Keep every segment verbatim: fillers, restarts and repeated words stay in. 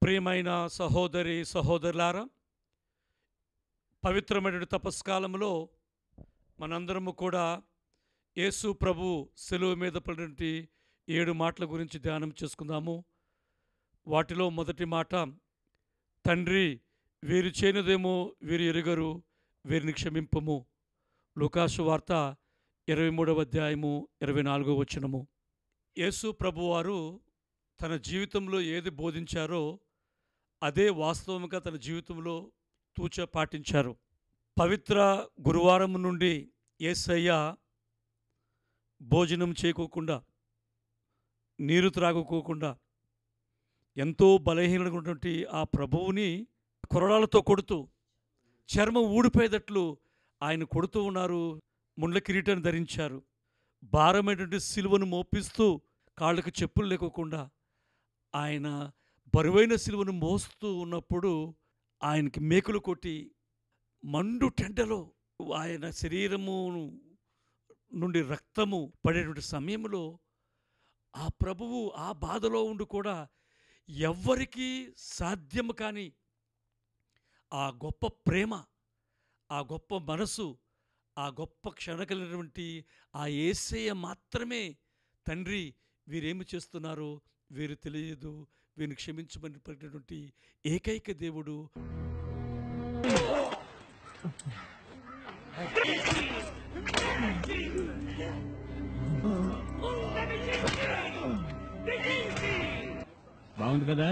ప్రియమైన సహోదరి సహోదరులారా, పవిత్రమైన తపస్కాలంలో మనందరము కూడా యేసు ప్రభు శిలువ మీద పడినటువంటి ఏడు మాటల గురించి ధ్యానం చేసుకుందాము. వాటిలో మొదటి మాట, తండ్రి వీరు చేయనిదేమో వీరు ఎరుగరు, వీరిని క్షమింపము. లూకాసు వార్త ఇరవై మూడవ అధ్యాయము ఇరవై నాలుగో వచనము. యేసు ప్రభువారు తన జీవితంలో ఏది బోధించారో అదే వాస్తవంగా తన జీవితంలో తూచ పాటించారు. పవిత్ర గురువారం నుండి యేసయ్య భోజనం చేయకోకుండా, నీరు త్రాగుకోకుండా ఎంతో బలహీనమైనటువంటి ఆ ప్రభువుని కొరడాలతో కొడుతూ, చర్మం ఊడిపోయేటట్లు ఆయన కొడుతూ ఉన్నారు. ముండ్ల కిరీటాన్ని ధరించారు. భారమైనటువంటి సిలువను మోపిస్తూ కాళ్ళకు చెప్పులు లేకోకుండా ఆయన బరువైన సిలువను మోస్తూ ఉన్నప్పుడు ఆయనకి మేకులు కొట్టి మండు టెంటలో ఆయన శరీరము నుండి రక్తము పడేటువంటి సమయంలో ఆ ప్రభువు ఆ బాధలో ఉండి కూడా ఎవ్వరికీ సాధ్యము కాని ఆ గొప్ప ప్రేమ, ఆ గొప్ప మనసు, ఆ గొప్ప క్షణ కలిగినటువంటి ఆ యేసయ్య మాత్రమే తండ్రి వీరేమి చేస్తున్నారో వీరు తెలియదు, వీరిని క్షమించమని పలికినటువంటి ఏకైక దేవుడు. బాగుంది కదా?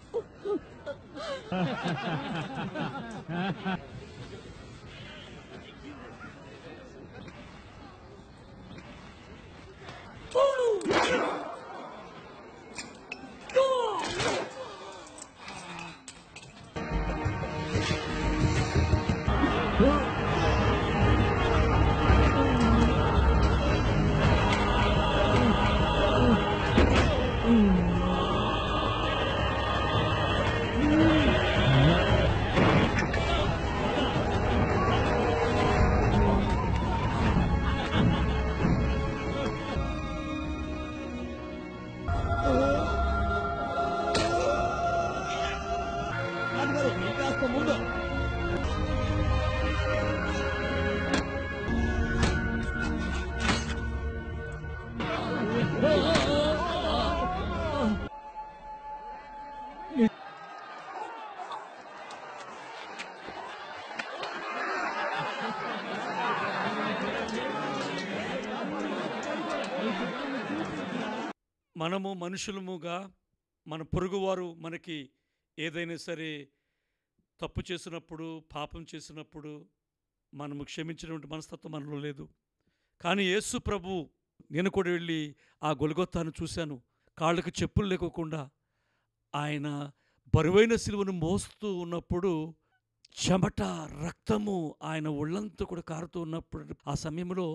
మనము మనుషులముగా మన పొరుగువారు మనకి ఏదైనా సరే తప్పు చేసినప్పుడు, పాపం చేసినప్పుడు మనము క్షమించినటువంటి మనస్తత్వం మనలో లేదు. కానీ యేసు ప్రభు, నేను కూడా వెళ్ళి ఆ గొల్గొతాను చూశాను. కాళ్ళకు చెప్పులు లేకోకుండా ఆయన బరువైన సిలువను మోస్తూ ఉన్నప్పుడు చెమట, రక్తము ఆయన ఒళ్ళంతా కూడా కారుతూ ఉన్నప్పుడు ఆ సమయంలో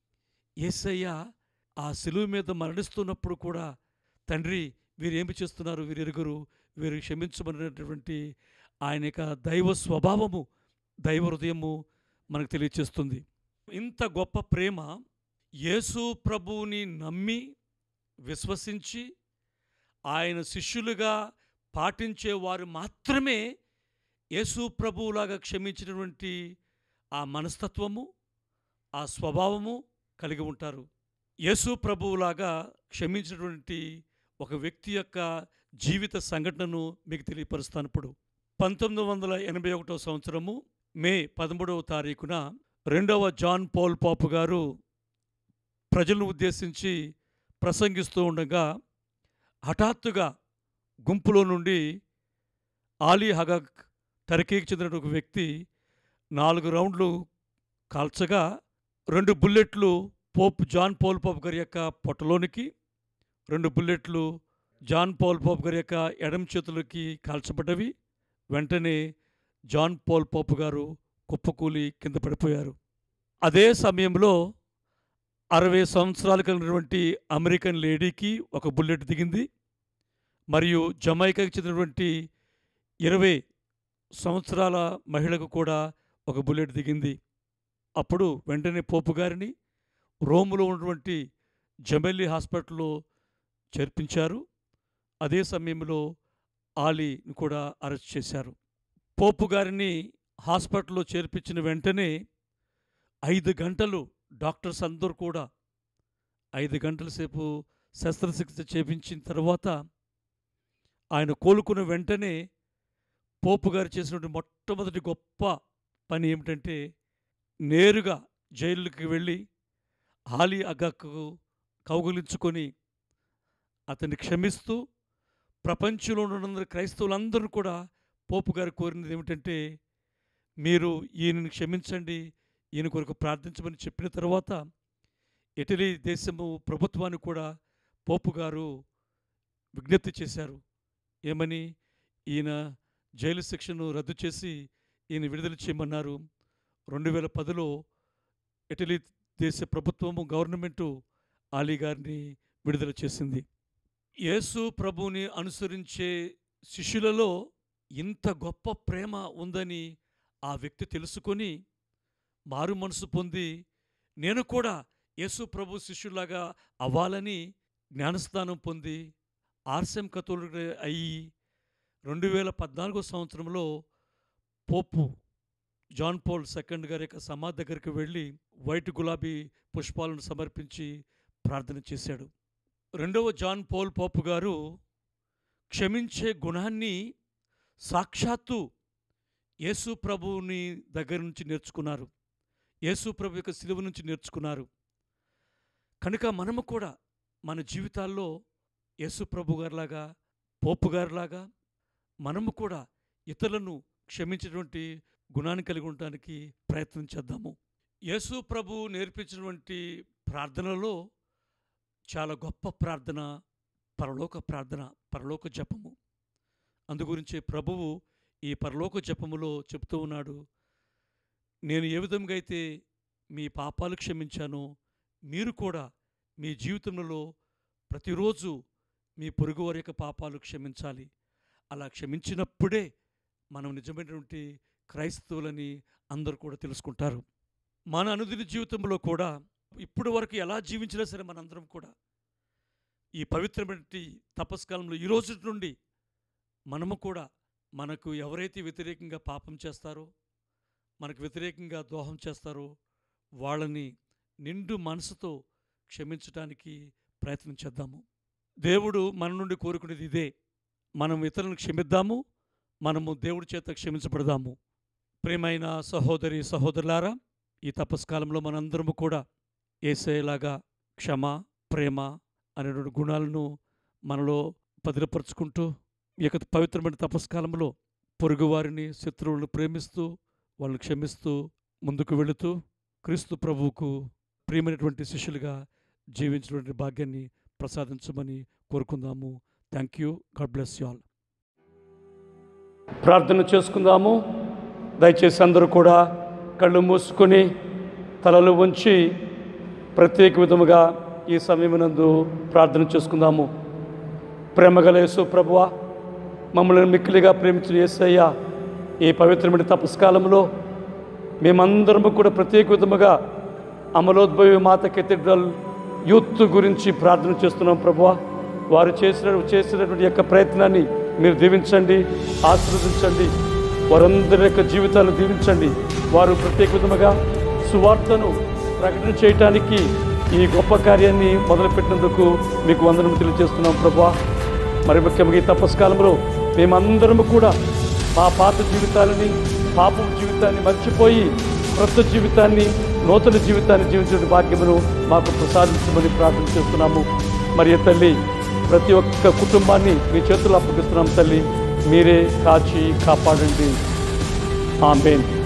యేసయ్య ఆ సిలువ మీద మరణిస్తున్నప్పుడు కూడా తండ్రి వీరేమి చేస్తున్నారు, వీరు ఎరుగరు, వీరు క్షమించమనేటువంటి ఆయన యొక్క దైవ స్వభావము, దైవ హృదయము మనకు తెలియచేస్తుంది. ఇంత గొప్ప ప్రేమ యేసు ప్రభువుని నమ్మి విశ్వసించి ఆయన శిష్యులుగా పాటించే వారు మాత్రమే యేసు ప్రభువులాగా క్షమించినటువంటి ఆ మనస్తత్వము, ఆ స్వభావము కలిగి ఉంటారు. యేసు ప్రభువులాగా క్షమించినటువంటి ఒక వ్యక్తి యొక్క జీవిత సంఘటనను మీకు తెలియపరుస్తాను. ఇప్పుడు పంతొమ్మిది వందల ఎనభై ఒకటో సంవత్సరము మే పదమూడవ తారీఖున రెండవ జాన్ పాల్ పాపు గారు ప్రజలను ఉద్దేశించి ప్రసంగిస్తూ ఉండగా హఠాత్తుగా గుంపులో నుండి ఆలీ హగగ్, టర్కీకి చెందిన ఒక వ్యక్తి నాలుగు రౌండ్లు కాల్చగా రెండు బుల్లెట్లు పోప్ జాన్ పాల్ పాప్ గారి యొక్క పొట్టలోనికి, రెండు బుల్లెట్లు జాన్ పాల్ పాప్ గారి యొక్క ఎడమ చేతులకి కాల్చబడ్డవి. వెంటనే జాన్ పాల్ పాప్ గారు కుప్పకూలి కింద పడిపోయారు. అదే సమయంలో అరవై సంవత్సరాలు కలిగినటువంటి అమెరికన్ లేడీకి ఒక బుల్లెట్ దిగింది. మరియు జమైకాకి చెందినటువంటి ఇరవై సంవత్సరాల మహిళకు కూడా ఒక బుల్లెట్ దిగింది. అప్పుడు వెంటనే పోపు గారిని రోములో ఉన్నటువంటి జమెల్లీ హాస్పిటల్లో చేర్పించారు. అదే సమయంలో ఆలీని కూడా అరెస్ట్ చేశారు. పోపు గారిని హాస్పిటల్లో చేర్పించిన వెంటనే ఐదు గంటలు డాక్టర్స్ అందరూ కూడా ఐదు గంటల సేపు శస్త్రచికిత్స చేపించిన తర్వాత ఆయన కోలుకున్న వెంటనే పోపు గారు చేసినటువంటి మొట్టమొదటి గొప్ప పని ఏమిటంటే నేరుగా జైలుకి వెళ్ళి ఆలీ అగాకు కౌగులించుకొని అతన్ని క్షమిస్తూ ప్రపంచంలో ఉన్న క్రైస్తవులందరూ కూడా పోపు గారు కోరినది ఏమిటంటే మీరు ఈయనని క్షమించండి, ఈయన కొరకు ప్రార్థించమని చెప్పిన తర్వాత ఇటలీ దేశము ప్రభుత్వాన్ని కూడా పోపు గారు విజ్ఞప్తి చేశారు. ఏమని? ఈయన జైలు శిక్షను రద్దు చేసి ఈయన విడుదల చేయమన్నారు. రెండు వేల పదిలో ఇటలీ దేశ ప్రభుత్వము గవర్నమెంటు ఆలీ గారిని విడుదల చేసింది. యేసు ప్రభువుని అనుసరించే శిష్యులలో ఇంత గొప్ప ప్రేమ ఉందని ఆ వ్యక్తి తెలుసుకొని మారు మనసు పొంది నేను కూడా యేసు ప్రభు శిష్యులాగా అవ్వాలని జ్ఞానస్నానం పొంది ఆర్సెం కథోలికుడు అయ్యి రెండు వేల పద్నాలుగో సంవత్సరంలో పోపు జాన్ పాల్ సెకండ్ గారి యొక్క సమాధి దగ్గరికి వెళ్ళి వైట్ గులాబీ పుష్పాలను సమర్పించి ప్రార్థన చేశాడు. రెండవ జాన్ పాల్ పోపు గారు క్షమించే గుణాన్ని సాక్షాత్తు యేసు ప్రభువుని దగ్గర నుంచి నేర్చుకున్నారు. యేసు ప్రభు యొక్క శిలువ నుంచి నేర్చుకున్నారు. కనుక మనము కూడా మన జీవితాల్లో యేసు ప్రభు గారిలాగా పోపు గారిలాగా మనము కూడా ఇతరులను క్షమించేటువంటి గుణాన్ని కలిగి ఉండడానికి ప్రయత్నం చేద్దాము. యేసు ప్రభు నేర్పించినటువంటి ప్రార్థనలో చాలా గొప్ప ప్రార్థన పరలోక ప్రార్థన, పరలోక జపము. అందుగురించి ప్రభువు ఈ పరలోక జపములో చెప్తూ ఉన్నాడు, నేను ఏ విధంగా అయితే మీ పాపాలు క్షమించానో మీరు కూడా మీ జీవితంలో ప్రతిరోజు మీ పొరుగువారి యొక్క పాపాలు క్షమించాలి. అలా క్షమించినప్పుడే మనం నిజమైనటువంటి క్రైస్తవులని అందరూ కూడా తెలుసుకుంటారు. మన అనుదిన జీవితంలో కూడా ఇప్పటి వరకు ఎలా జీవించినా సరే మనందరం కూడా ఈ పవిత్రమైన తపస్కాలంలో ఈ రోజు నుండి మనము కూడా మనకు ఎవరైతే వ్యతిరేకంగా పాపం చేస్తారో, మనకు వ్యతిరేకంగా ద్రోహం చేస్తారో వాళ్ళని నిండు మనసుతో క్షమించడానికి ప్రయత్నం చేద్దాము. దేవుడు మన నుండి కోరుకునేది ఇదే. మనం ఇతరులను క్షమిద్దాము, మనము దేవుడి చేత క్షమించబడదాము. ప్రియమైన సహోదరి సహోదరులారా, ఈ తపస్కాలంలో మనందరము కూడా యేసయ్యలాగా క్షమ, ప్రేమ అనేటువంటి గుణాలను మనలో భద్రపరుచుకుంటూ ఈ యొక్క పవిత్రమైన తపస్కాలంలో పొరుగువారిని, శత్రువులను ప్రేమిస్తూ వాళ్ళని క్షమిస్తూ ముందుకు వెళుతూ క్రీస్తు ప్రభువుకు ప్రియమైనటువంటి శిష్యులుగా జీవించినటువంటి భాగ్యాన్ని ప్రసాదించమని కోరుకుందాము. Thank you. God bless you all. ప్రార్థన చేసుకుందాము. దయచేసి అందరూ కూడా కళ్ళు మూసుకొని తలలు ఉంచి ప్రత్యేక విధముగా ఈ సమయమునందు ప్రార్థన చేసుకుందాము. ప్రేమగల యేసు ప్రభువా, మమ్మల్ని మిక్కిలిగా ప్రేమించిన యేసయ్య, ఈ పవిత్రమైన తపస్కాలంలో మేమందరము కూడా ప్రత్యేక విధముగా అమలోద్భవి మాత కెథీడ్రల్ యూత్ గురించి ప్రార్థన చేస్తున్నాం. ప్రభువా, వారు చేసిన చేసినటువంటి యొక్క ప్రయత్నాన్ని మీరు దీవించండి, ఆశీర్వదించండి. వారందరి యొక్క జీవితాలను దీవించండి. వారు ప్రత్యేక విధముగా సువార్తను ప్రకటన చేయటానికి ఈ గొప్ప కార్యాన్ని మొదలుపెట్టినందుకు మీకు వందనం తెలియజేస్తున్నాం ప్రభువా. మరి ముఖ్యంగా ఈ తపస్కాలంలో మేమందరము కూడా మా పాత జీవితాలని, పాపం జీవితాన్ని మర్చిపోయి క్రొత్త జీవితాన్ని, నూతన జీవితాన్ని జీవించే భాగ్యమును మాకు ప్రసాదించమని ప్రార్థన చేస్తున్నాము. మరి తల్లి, ప్రతి ఒక్క కుటుంబాన్ని మీ చేతుల్లో అప్పగిస్తున్నాం తల్లి. మీరే కాచి కాపాడండి. ఆమేన్.